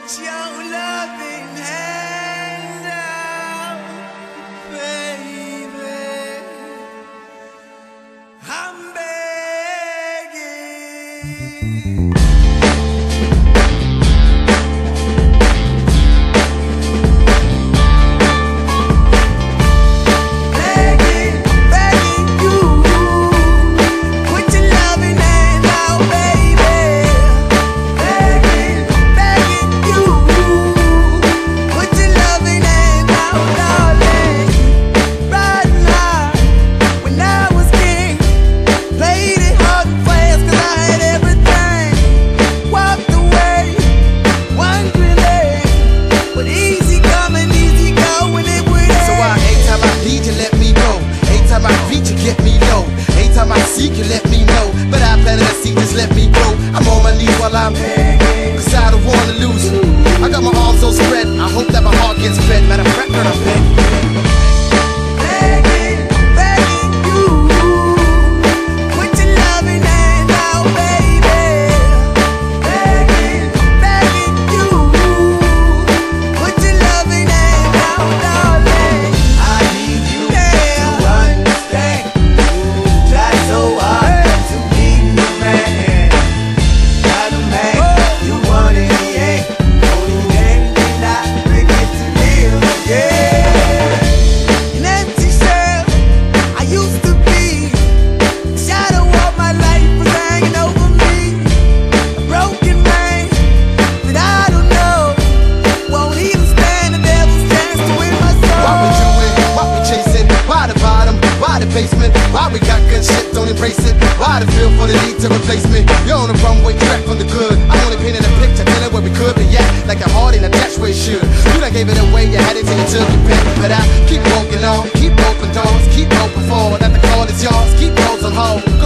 Put your loving hand out, baby. I'm begging. You let me know, but I better see, just let me go. I'm on my knees while I'm begging, cause I don't wanna lose you. I got my arms so spread, I hope that my heart gets fed. Matter of fact, when I'm begging, begging you, put your loving hand out, baby. Begging you, put your loving hand out, darling. I need you to understand. So hard to be the man, not a man you want in the end. Only then can I begin to live again. An empty shell I used to be, the shadow of my life was hanging over me. A broken man that I don't know won't even stand the devil's chance to win my soul. Why we do it? Why we chasing? Why the bottom? Why the basement? Why we got good shit, don't embrace it? Why the feel for the need to replace me? You're on the runway track from the good. I'm only painting a picture, telling where we could be at. Like a heart in a dash where it should. You done gave it away, you had it till you took it back. But I keep walking on, keep open doors, keep open forward. That the call is yours, keep those on hold.